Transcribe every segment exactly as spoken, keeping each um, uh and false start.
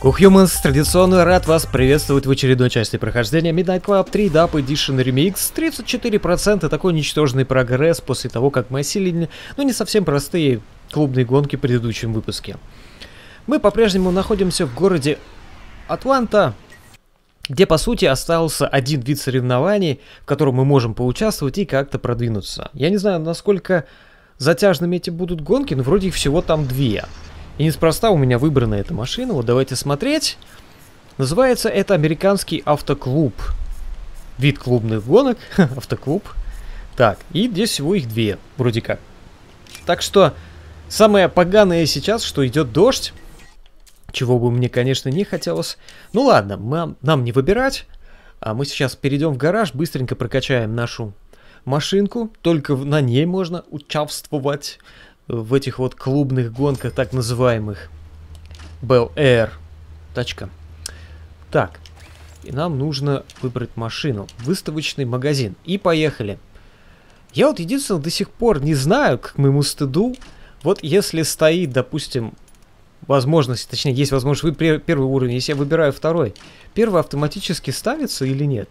Humans, традиционно рад вас приветствовать в очередной части прохождения Midnight Club три Dub Edition Remix. тридцать четыре процента такой ничтожный прогресс после того, как мы осилили, ну, не совсем простые клубные гонки в предыдущем выпуске. Мы по-прежнему находимся в городе Атланта, где, по сути, остался один вид соревнований, в котором мы можем поучаствовать и как-то продвинуться. Я не знаю, насколько затяжными эти будут гонки, но вроде их всего там две. И неспроста у меня выбрана эта машина. Вот давайте смотреть. Называется это американский автоклуб. Вид клубных гонок. Автоклуб. Так, и здесь всего их две, вроде как. Так что самое поганое сейчас, что идет дождь. Чего бы мне, конечно, не хотелось. Ну ладно, мы, нам не выбирать. А мы сейчас перейдем в гараж, быстренько прокачаем нашу машинку. Только на ней можно участвовать в этих вот клубных гонках, так называемых. Bel Air. Тачка. Так. И нам нужно выбрать машину. Выставочный магазин. И поехали. Я вот единственное до сих пор не знаю, к моему стыду, вот если стоит, допустим, возможность, точнее, есть возможность выбрать первый уровень, если я выбираю второй, первый автоматически ставится или нет?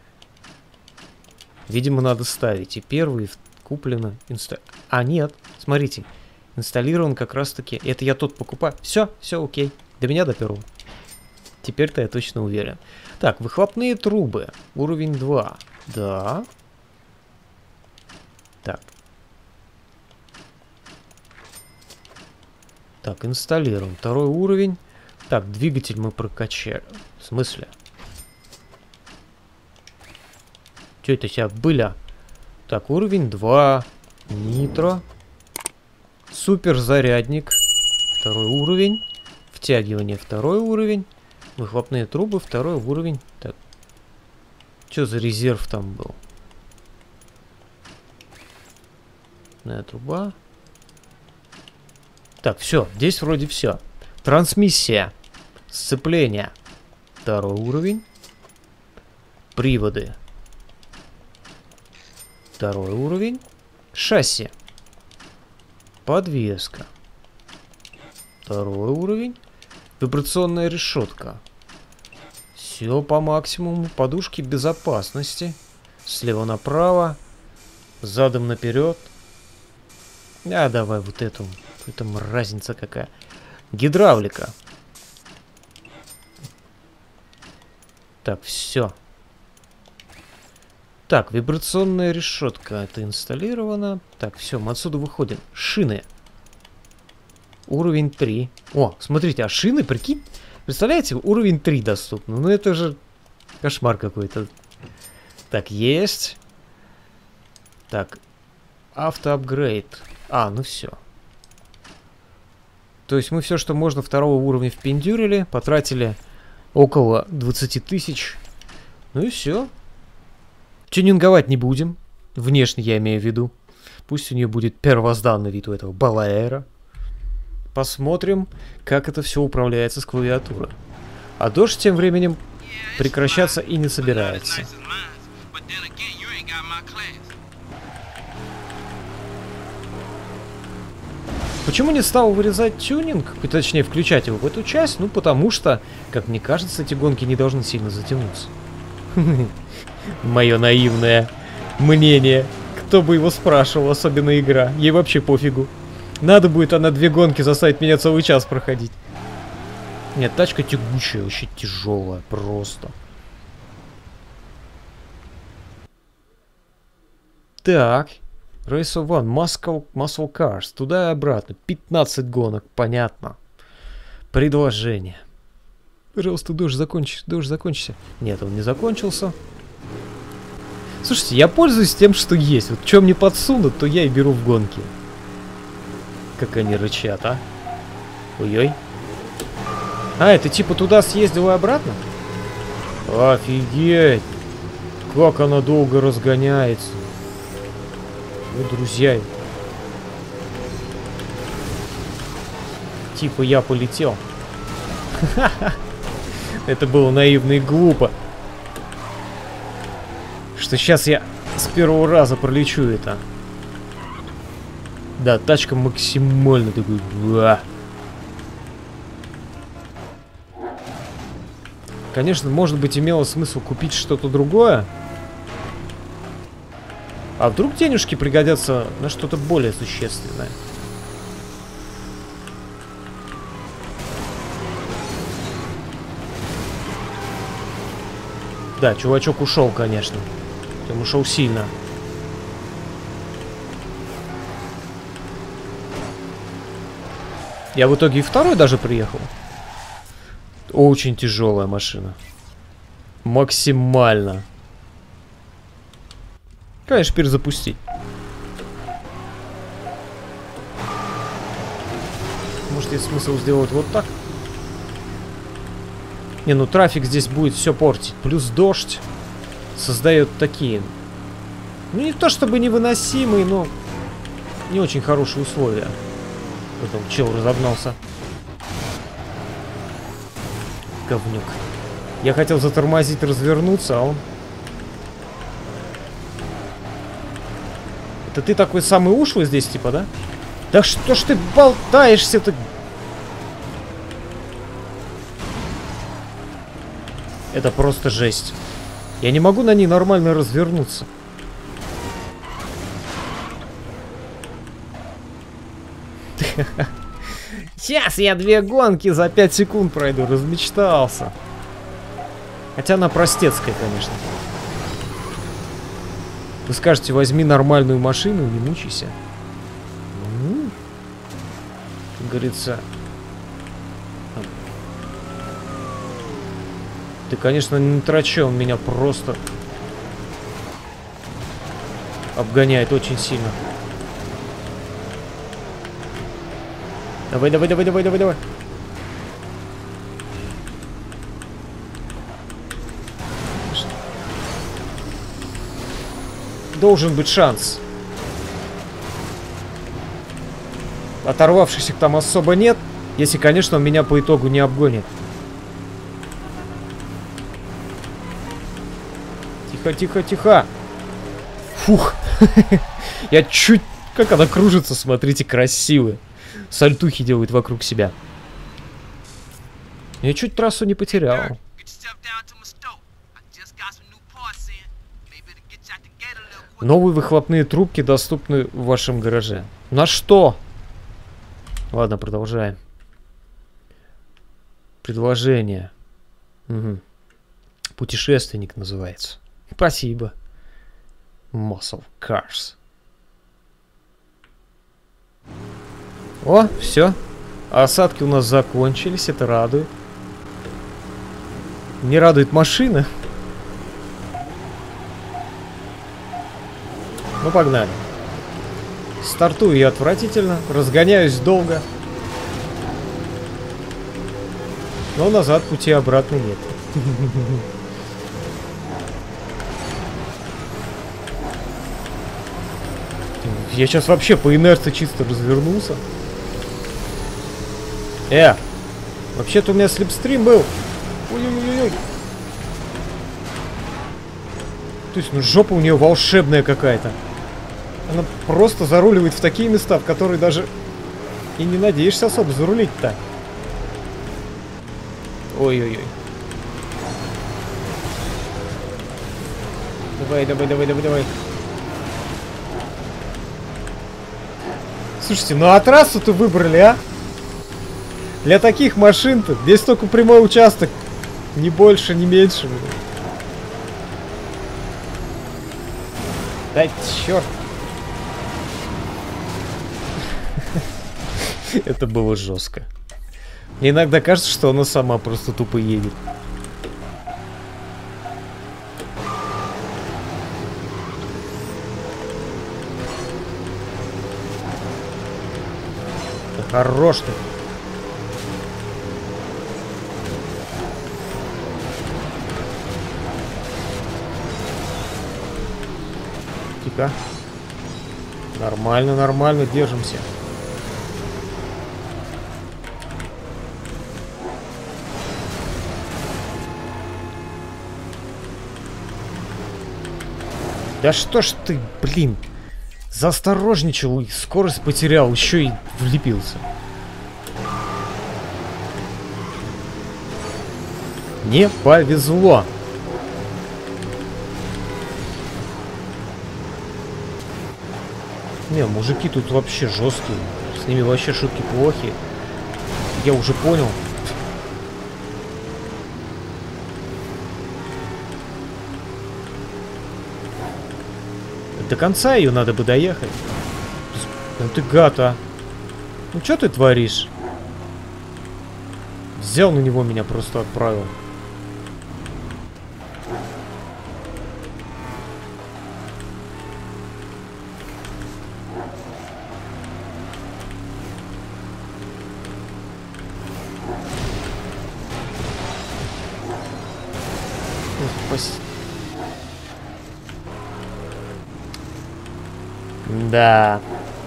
Видимо, надо ставить. И первый куплено. Инста... А, нет. Смотрите. Инсталлирован как раз таки. Это я тот покупаю. Все, все окей. До меня доперло. Теперь-то я точно уверен. Так, выхлопные трубы. Уровень два. Да. Так. Так, инсталлируем. Второй уровень. Так, двигатель мы прокачали. В смысле? Что это сейчас было? Так, уровень два. Нитро. Супер зарядник. Второй уровень. Втягивание. Второй уровень. Выхлопные трубы. Второй уровень. Так. Что за резерв там был? Труба. Так, все. Здесь вроде все. Трансмиссия. Сцепление. Второй уровень. Приводы. Второй уровень. Шасси. Подвеска. Второй уровень. Вибрационная решетка. Все по максимуму. Подушки безопасности. Слева направо. Задом наперед. А, давай вот эту. Это разница какая. Гидравлика. Так, все. Так, вибрационная решетка. Это инсталлировано. Так, все, мы отсюда выходим. Шины. Уровень три. О, смотрите, а шины, прикинь? Представляете, уровень три доступно. Ну это же кошмар какой-то. Так, есть. Так, автоапгрейд. А, ну все. То есть мы все, что можно второго уровня впендюрили. Потратили около двадцати тысяч. Ну и все. Тюнинговать не будем. Внешне я имею в виду. Пусть у нее будет первозданный вид у этого Bel Air. Посмотрим, как это все управляется с клавиатуры. А дождь тем временем прекращаться и не собирается. Почему не стал вырезать тюнинг, точнее включать его в эту часть? Ну потому что, как мне кажется, эти гонки не должны сильно затянуться. Мое наивное мнение. Кто бы его спрашивал, особенно игра. Ей вообще пофигу. Надо будет она две гонки заставить меня целый час проходить. Нет, тачка тягучая, вообще тяжелая, просто. Так. Race of One, Muscle, Muscle Cars. Туда и обратно. пятнадцать гонок, понятно. Предложение. Пожалуйста, дождь закончись, дождь закончится. Нет, он не закончился. Слушайте, я пользуюсь тем, что есть. Вот что мне подсунут, то я и беру в гонки. Как они рычат, а? Ой-ой. А, это типа туда съездил и обратно? Офигеть. Как она долго разгоняется. Ой, друзья. Типа я полетел. Это было наивно и глупо. Что сейчас я с первого раза пролечу это. Да, тачка максимально такой. Ба. Конечно, может быть, имело смысл купить что-то другое. А вдруг денежки пригодятся на что-то более существенное? Да, чувачок ушел, конечно. Он ушел сильно. Я в итоге и второй даже приехал. Очень тяжелая машина. Максимально. Конечно, перезапустить. Может, есть смысл сделать вот так? Не, ну трафик здесь будет все портить. Плюс дождь создает такие... Ну, не то чтобы невыносимые, но не очень хорошие условия. Потом чел разогнался. Говнюк. Я хотел затормозить, развернуться, а он... Это ты такой самый ушлый здесь, типа, да? Да что ж ты болтаешься-то? Это просто жесть. Я не могу на ней нормально развернуться. Сейчас я две гонки за пять секунд пройду. Размечтался. Хотя она простецкая, конечно. Вы скажете, возьми нормальную машину и не мучайся. Ну, как говорится... Ты, конечно, не трачу, он меня просто обгоняет очень сильно. Давай, давай, давай, давай, давай, давай. Должен быть шанс. Оторвавшихся там особо нет, если, конечно, он меня по итогу не обгонит. Тихо, тихо, тихо. Фух. Я чуть... Как она кружится, смотрите, красивая. Сальтухи делает вокруг себя. Я чуть трассу не потерял. Новые выхлопные трубки доступны в вашем гараже. На что? Ладно, продолжаем. Предложение. Угу. Путешественник называется. Спасибо. Muscle Cars. О, все. Осадки у нас закончились, это радует. Не радует машина. Ну, погнали. Стартую я отвратительно, разгоняюсь долго. Но назад пути обратно нет. Я сейчас вообще по инерции чисто развернулся. Э, вообще-то у меня слепстрим был. Ой-ой-ой-ой. То есть, ну, жопа у нее волшебная какая-то. Она просто заруливает в такие места, в которые даже и не надеешься особо зарулить-то. Ой-ой-ой. Давай, давай, давай, давай, давай. Слушайте, ну а трассу-то выбрали, а? Для таких машин-то здесь только прямой участок. Ни больше, ни меньше. Да черт. Это было жестко. Мне иногда кажется, что она сама просто тупо едет. Да хорош ты. Тихо. Нормально, нормально, держимся. Да что ж ты, блин, заосторожничал и скорость потерял, еще и влепился. Не повезло. Не, мужики тут вообще жесткие. С ними вообще шутки плохи. Я уже понял. До конца ее надо бы доехать. Ну ты гад, а. Ну что ты творишь? Взял на него, меня просто отправил. Да.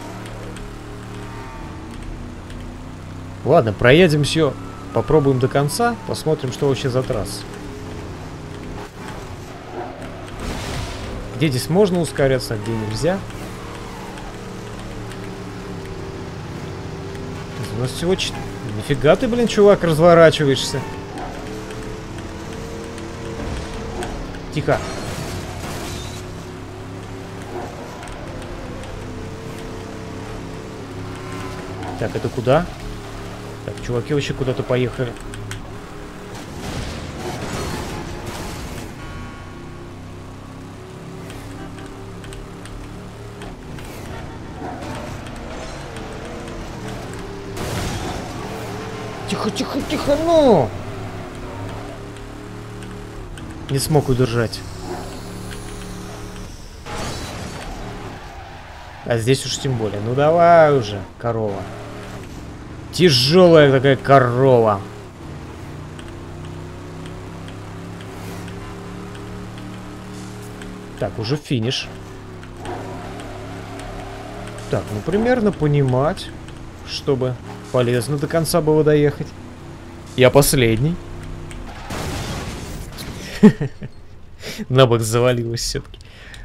Ладно, проедем все. Попробуем до конца. Посмотрим, что вообще за трасса. Где здесь можно ускоряться, а где нельзя. У нас всего четыре. Нифига ты, блин, чувак, разворачиваешься. Тихо. Так, это куда? Так, чуваки вообще куда-то поехали. Тихо, тихо, тихо, ну! Не смог удержать. А здесь уж тем более. Ну давай уже, корова. Тяжелая такая корова. Так, уже финиш. Так, ну примерно понимать, чтобы полезно до конца было доехать. Я последний. На бок завалилась все-таки.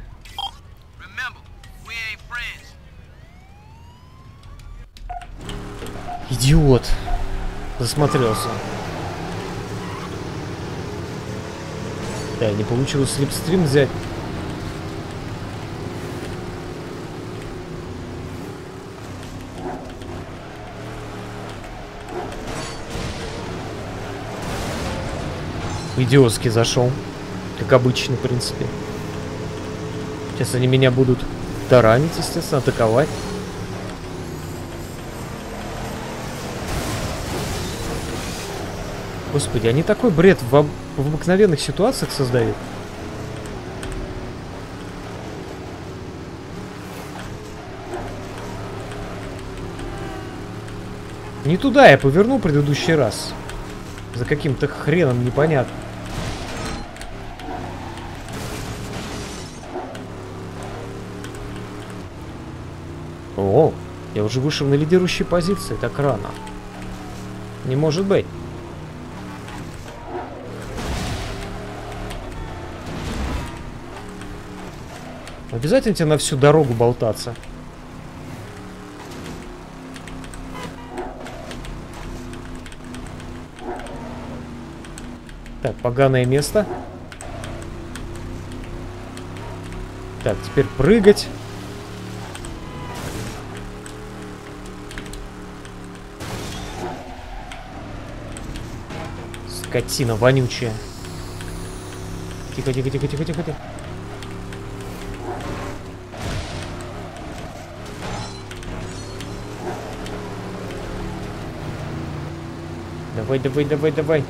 Идиот. Засмотрелся. Да, не получилось слепстрим взять. Идиотски зашел. Как обычно, в принципе. Сейчас они меня будут таранить, естественно, атаковать. Господи, они такой бред в, об... в обыкновенных ситуациях создают. Не туда я повернул в предыдущий раз. За каким-то хреном непонятно. О, я уже вышел на лидирующие позиции, так рано. Не может быть. Обязательно тебе на всю дорогу болтаться. Так, поганое место. Так, теперь прыгать. Скотина вонючая. Тихо, тихо, тихо, тихо, тихо, тихо. Давай, давай, давай, давай.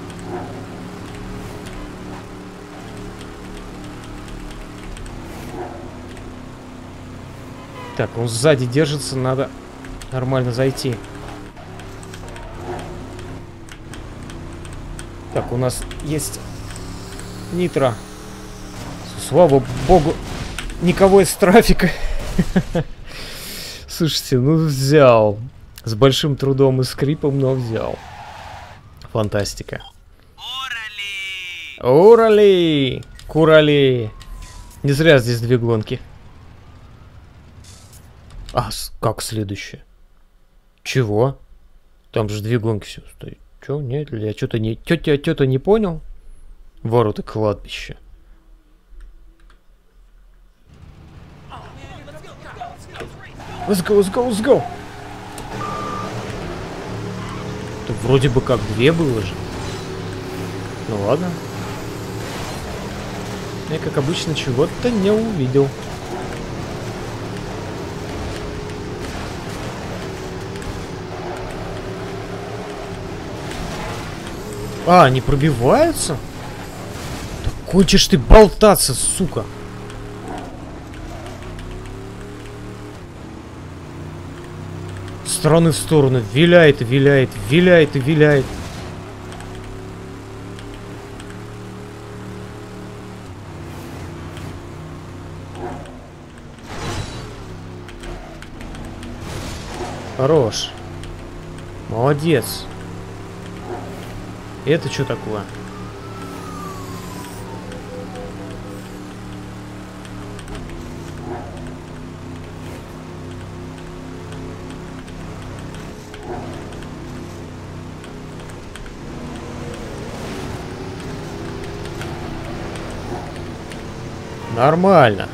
Так, он сзади держится, надо нормально зайти. Так, у нас есть нитро. Слава богу, никого из трафика. Слушайте, ну взял. С большим трудом и скрипом, но взял. Фантастика. Урали! Курали! Не зря здесь две гонки. А, как следующее? Чего? Там же две гонки все стоит. Чё, нет, я что-то не... Тётя, тётя не понял? Ворота кладбища. Let's go, let's go, let's go! Тут вроде бы как две было же. Ну ладно. Я, как обычно, чего-то не увидел. А, они пробиваются? Так кончишь ты болтаться, сука. С стороны в сторону. Виляет и виляет, виляет и виляет. Хорош. Молодец. Это что такое? Нормально.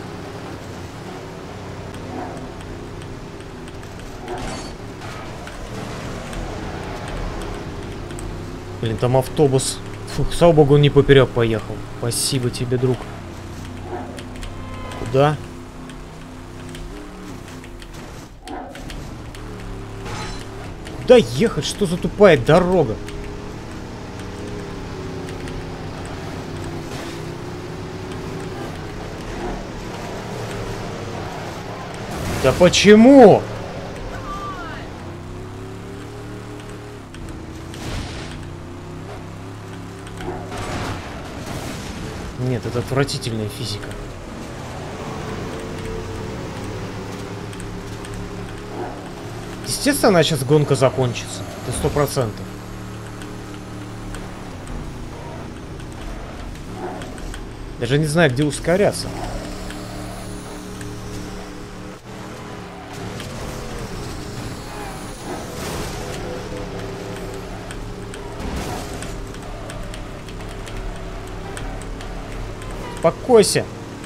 Блин, там автобус. Фух, слава богу, он не поперек поехал. Спасибо тебе, друг. Куда? Куда ехать? Что за тупая дорога? Да почему? Нет, это отвратительная физика. Естественно, сейчас гонка закончится. Это сто процентов. Даже не знаю, где ускоряться. Успокойся.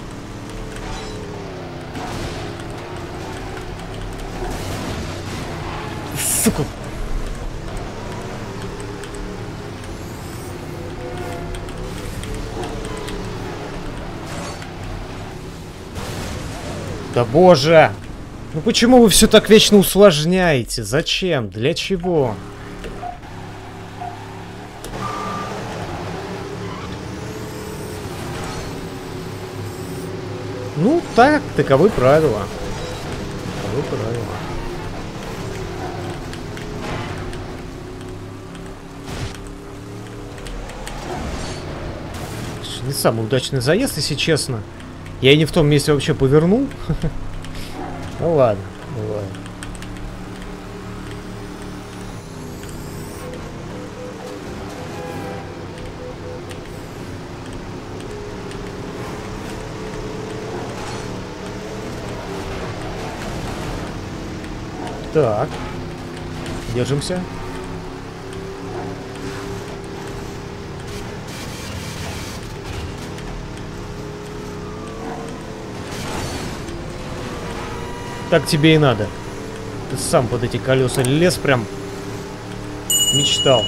Сука. Да боже! Ну почему вы все так вечно усложняете? Зачем? Для чего? Ну, так, таковы правила. Таковы правила. Не самый удачный заезд, если честно. Я и не в том месте вообще повернул. Ну ладно, ну ладно. Так. Держимся. Так тебе и надо. Ты сам под эти колеса лез, прям мечтал.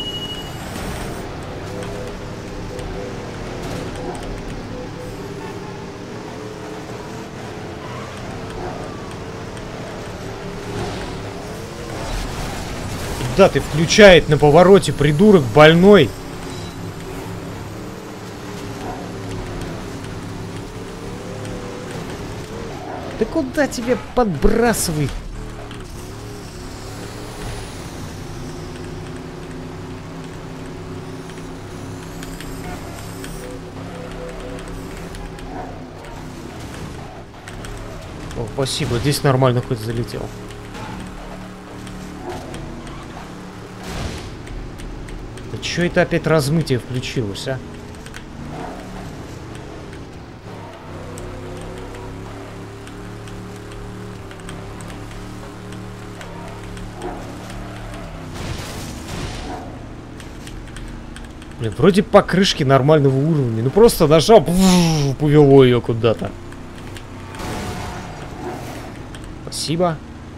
Да, ты включает на повороте, придурок больной. Да куда тебе подбрасывай? О, спасибо, здесь нормально хоть залетел. Да чё это опять размытие включилось, а? Блин, вроде покрышки нормального уровня. Ну просто нажал, повело ее куда-то. Спасибо.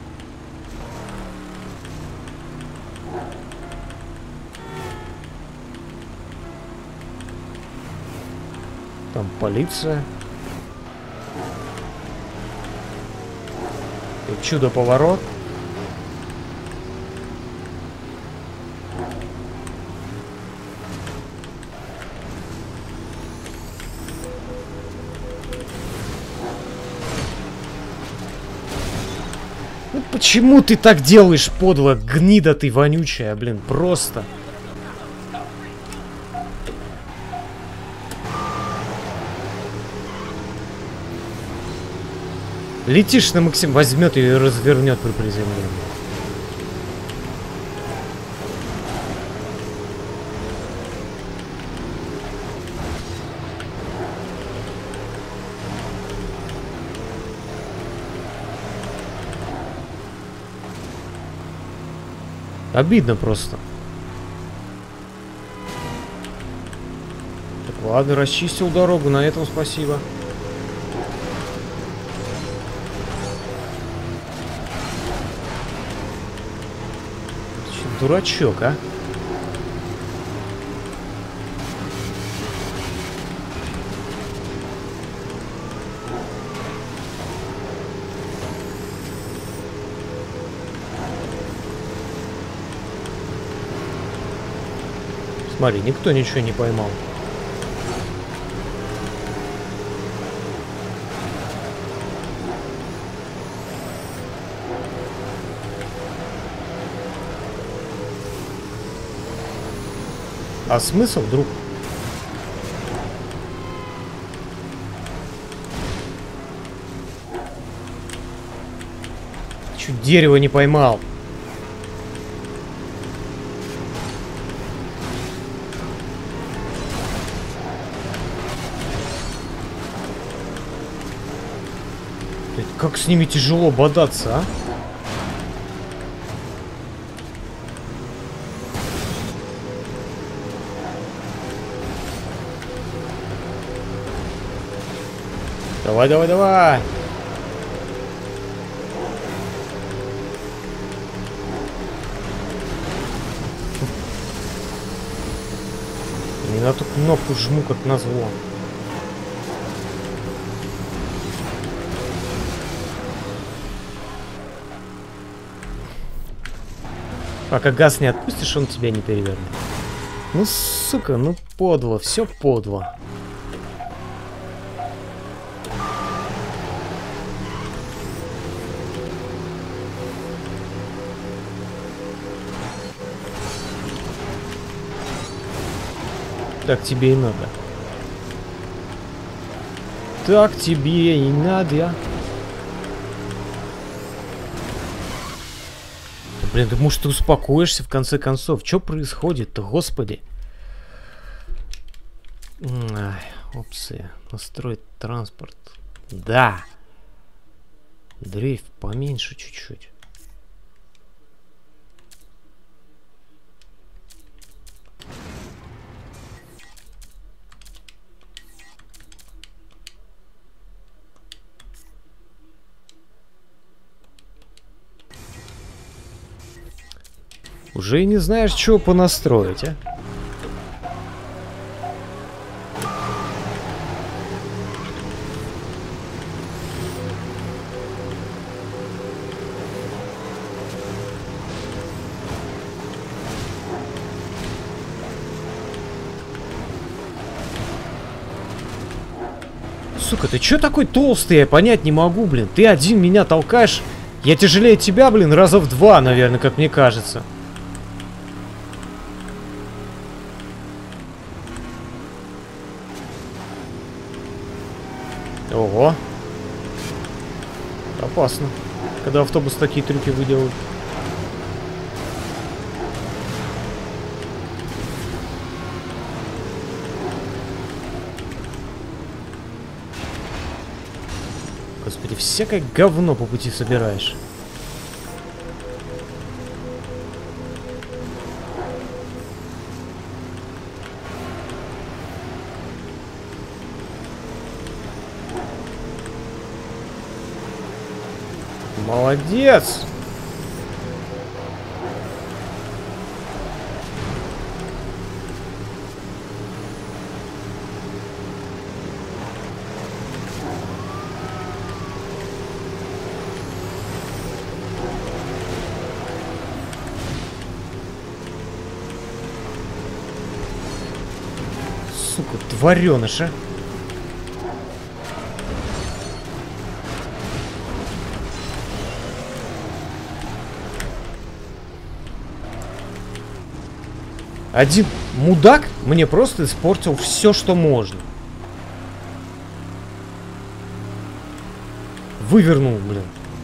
Там полиция. И чудо-поворот. Ну почему ты так делаешь, подло, гнида ты вонючая, блин, просто. Летишь на Максим, возьмет ее и развернет при приземлении. Обидно просто. Так, ладно, расчистил дорогу, на этом спасибо. Дурачок, а? Смотри, никто ничего не поймал. А смысл, друг? Чуть дерево не поймал. Как с ними тяжело бодаться, а? Давай, давай, давай! Не на ту кнопку жму, как назло. Пока газ не отпустишь, он тебя не перевернет. Ну, сука, ну подло, все подло. Так тебе и надо. Так тебе и надо. Блин, ты, может, ты успокоишься в конце концов? Что происходит-то, господи? Ай, опции. Настроить транспорт. Да. Дрейф поменьше чуть-чуть. Уже и не знаешь, чего понастроить, а? Сука, ты чё такой толстый? Я понять не могу, блин. Ты один меня толкаешь. Я тяжелее тебя, блин, раза в два, наверное, как мне кажется. Ого. Опасно, когда автобус такие трюки выделывает. Господи, всякое говно по пути собираешь. Молодец! Сука, твареныш, а! Один мудак мне просто испортил все, что можно. Вывернул, блин.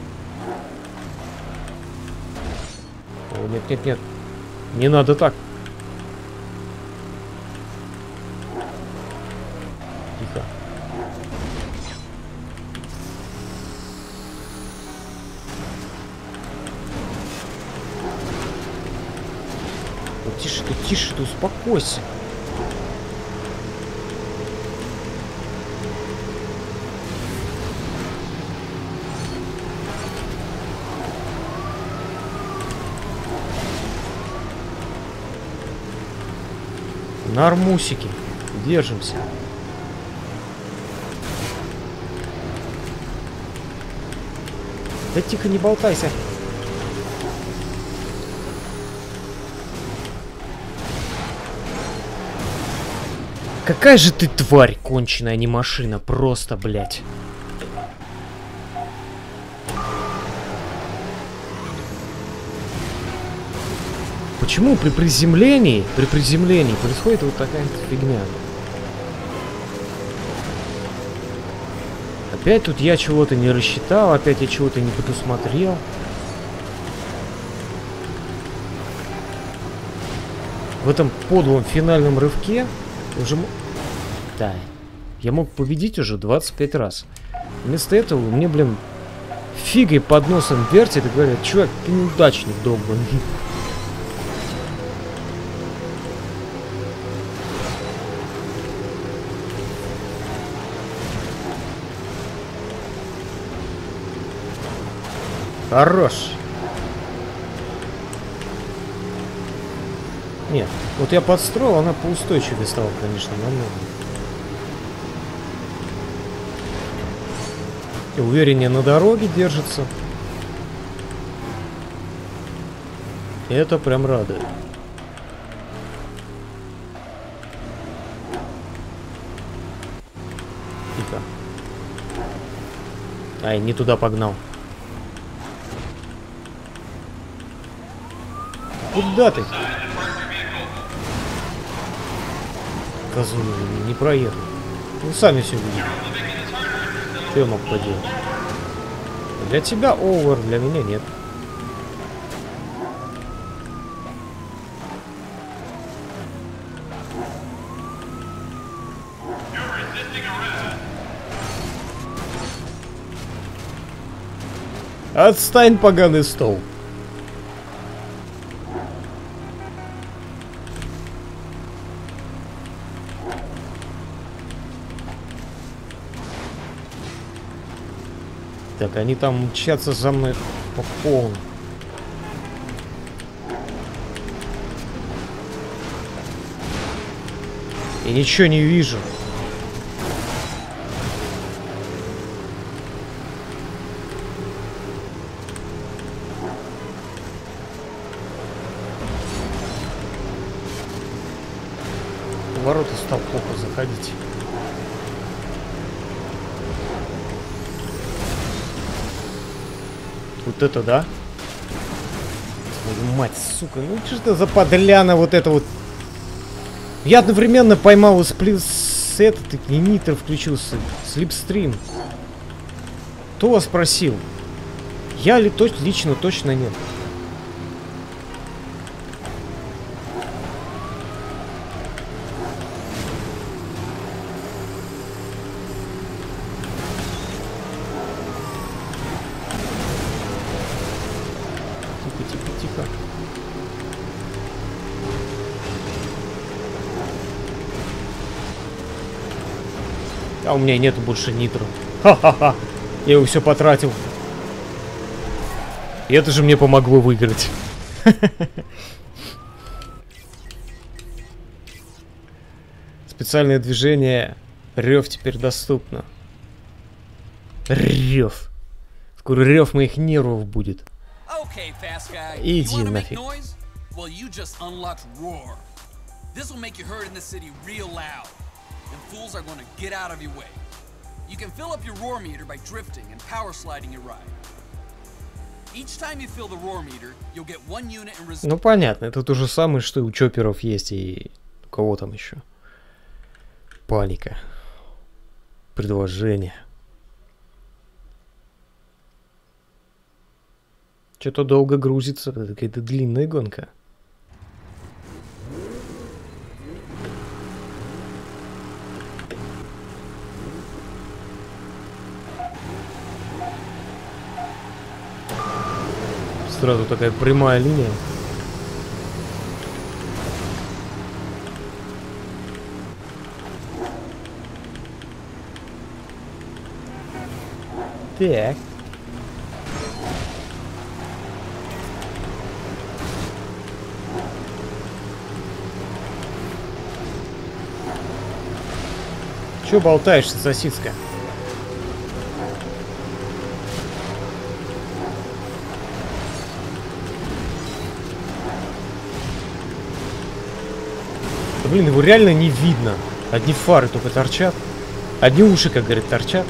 О, нет, нет, нет. Не надо так. Тихо. Тише ты, тише ты, успокойся. Нормусики. Держимся. Да тихо, не болтайся. Какая же ты тварь конченая, а не машина, просто, блядь. Почему при приземлении, при приземлении происходит вот такая фигня? Опять тут я чего-то не рассчитал, опять я чего-то не предусмотрел. В этом подлом финальном рывке уже... Да, я мог победить уже двадцать пять раз. Вместо этого мне, блин, фигой под носом вертит и говорят: чувак, ты неудачник долбанный. Хорош. Нет, вот я подстроил, она поустойчивее стала, конечно, намного. И увереннее на дороге держится. И это прям радует. Тихо. Ай, не туда погнал. Куда ты? Козу не проеду. Ну, сами все видите. Что я мог поделать? Для тебя овер, для меня нет. Отстань, поганый стол. Так, они там мчатся за мной по полной. Я ничего не вижу. В ворота стал плохо заходить. Вот это да? Твою мать, сука, ну что это за подляна вот это вот? Я одновременно поймал сплит с этот и нитро включился. Слипстрим. Кто вас спросил? Я ли точ лично точно нет. А у меня нету больше нитро. Ха-ха-ха. Я его все потратил. И это же мне помогло выиграть. Специальное движение рев теперь доступно. Рев. Скоро рев моих нервов будет. Иди нафиг. Ну понятно, это то же самое, что и у чоперов есть, и у кого там еще. Паника. Предложение. Что-то долго грузится, это какая-то длинная гонка. Сразу такая прямая линия. Так. Чё болтаешься, сосиска? Да, блин, его реально не видно. Одни фары только торчат. Одни уши, как говорят, торчат.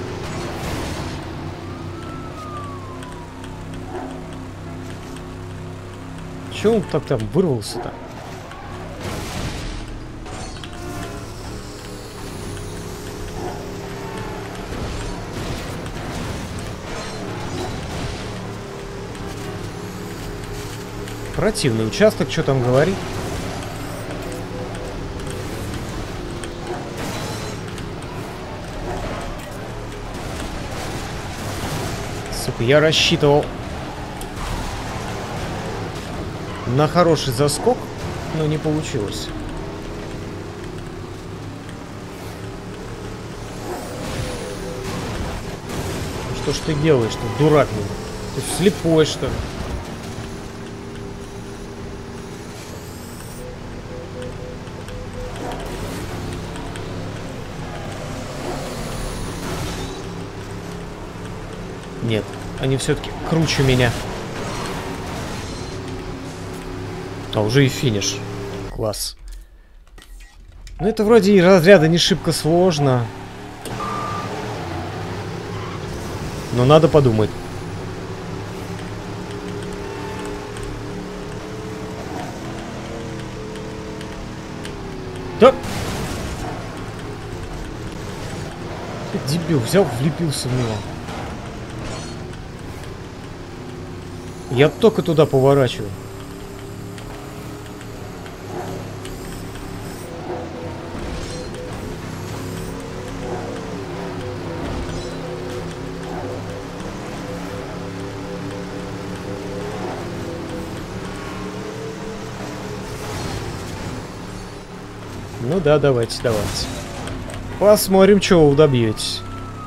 Чё он так там вырвался-то? Противный участок, что там говорит? Сука, я рассчитывал на хороший заскок, но не получилось. Что ж ты делаешь-то, дурак меня? Ты слепой, что ли? Нет, они все-таки круче меня. А уже и финиш. Класс. Ну это вроде и разряда не шибко сложно. Но надо подумать. Да! Дебил, взял, влепился в него. Я только туда поворачиваю. Ну да, давайте, давайте. Посмотрим, чего вы добьетесь.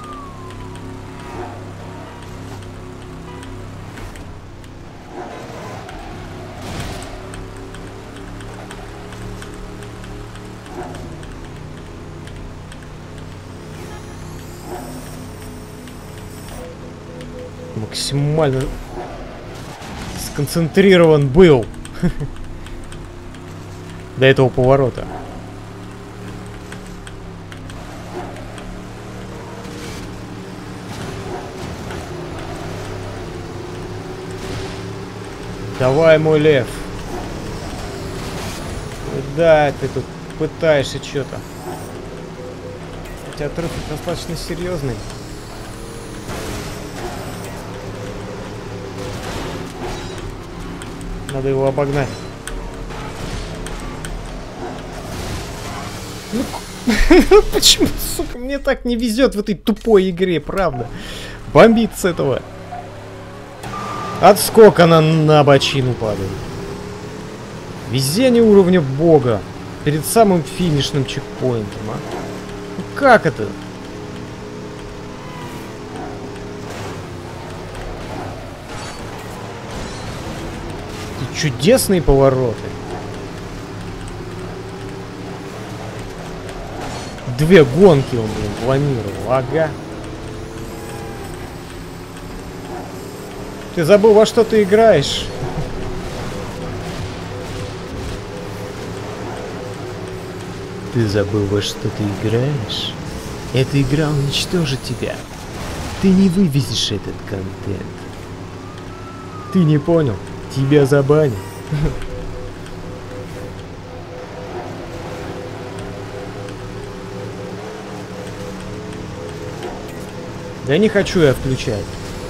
Максимально сконцентрирован был до этого поворота. Давай, мой лев. Да, ты тут пытаешься что-то. У тебя отрыв достаточно серьезный. Надо его обогнать. Ну, почему, сука, мне так не везет в этой тупой игре, правда? Бомбит с этого. Отскок она на бочину падает. Везение уровня бога. Перед самым финишным чекпоинтом, а? Ну как это? Какие чудесные повороты. Две гонки он, блин, планировал. Ага. Ты забыл, во что ты играешь? Ты забыл, во что ты играешь? Эта игра уничтожит тебя. Ты не вывезешь этот контент. Ты не понял? Тебя забанят. Да не хочу я включать.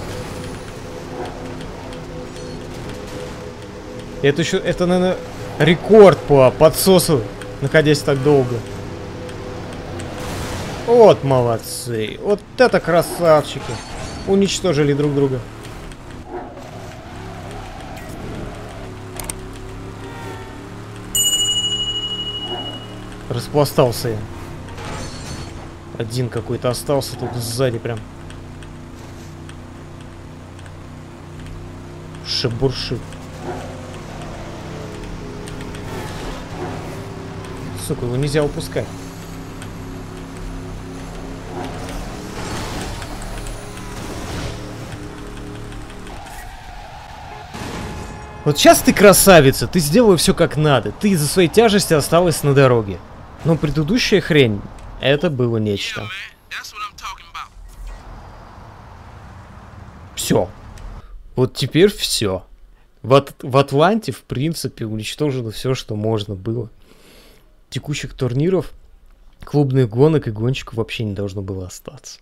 Это еще, это, наверное, рекорд по подсосу, находясь так долго. Вот молодцы. Вот это красавчики. Уничтожили друг друга. Распластался я. Один какой-то остался тут сзади прям. Шебуршит. Сука, его нельзя упускать. Вот сейчас ты красавица, ты сделала все как надо. Ты из-за своей тяжести осталась на дороге. Но предыдущая хрень, это было нечто. Все. Вот теперь все. В, At в Атланте, в принципе, уничтожено все, что можно было. Текущих турниров, клубных гонок и гонщиков вообще не должно было остаться.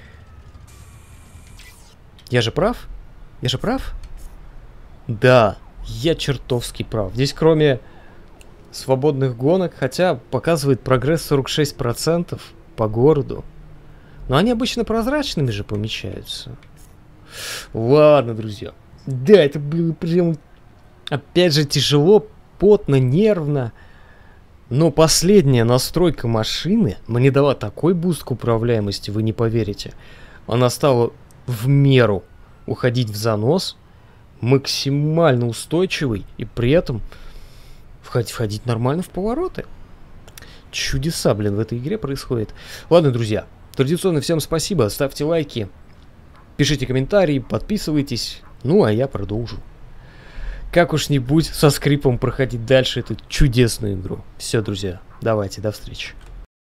Я же прав? Я же прав? Да, я чертовски прав. Здесь кроме свободных гонок, хотя показывает прогресс сорок шесть процентов по городу. Но они обычно прозрачными же помечаются. Ладно, друзья. Да, это было прям, опять же, тяжело, потно, нервно. Но последняя настройка машины мне дала такой буст к управляемости, вы не поверите. Она стала в меру уходить в занос, максимально устойчивый и при этом входить, входить нормально в повороты. Чудеса, блин, в этой игре происходит. Ладно, друзья, традиционно всем спасибо, ставьте лайки, пишите комментарии, подписывайтесь, ну а я продолжу. Как уж нибудь со скрипом проходить дальше эту чудесную игру. Все, друзья, давайте, до встречи.